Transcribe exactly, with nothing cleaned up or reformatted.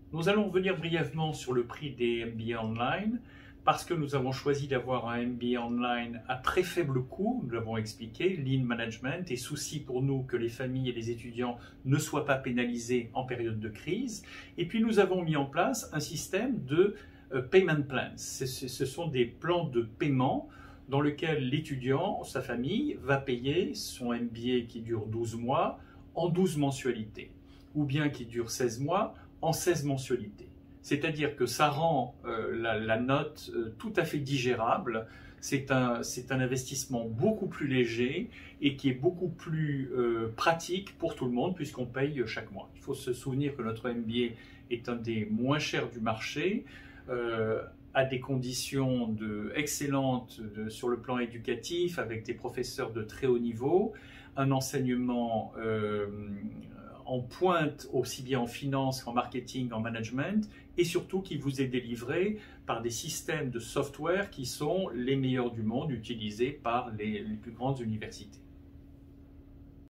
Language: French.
Nous allons revenir brièvement sur le prix des M B A online parce que nous avons choisi d'avoir un M B A online à très faible coût, nous l'avons expliqué, lean management et souci pour nous que les familles et les étudiants ne soient pas pénalisés en période de crise. Et puis nous avons mis en place un système de euh, payment plans. Ce sont des plans de paiement dans lesquels l'étudiant, sa famille, va payer son M B A qui dure douze mois en douze mensualités, ou bien qui dure seize mois en seize mensualités. C'est-à-dire que ça rend euh, la, la note euh, tout à fait digérable. C'est un, c'est un investissement beaucoup plus léger et qui est beaucoup plus euh, pratique pour tout le monde puisqu'on paye chaque mois. Il faut se souvenir que notre M B A est un des moins chers du marché, euh, à des conditions de, excellentes de, sur le plan éducatif, avec des professeurs de très haut niveau, un enseignement euh, en pointe aussi bien en finance qu'en marketing, en management, et surtout qui vous est délivré par des systèmes de software qui sont les meilleurs du monde, utilisés par les, les plus grandes universités.